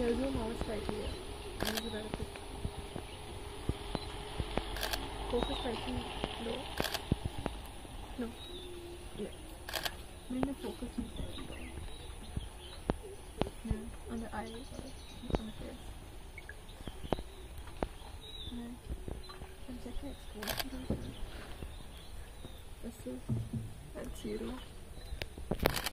zoom out slightly. Yeah. Maybe better picture. Focus slightly low. No. Yeah. Bring the focus inside. Yeah. On the eyes or on the face. Yeah. And check the exposure. This is at 0.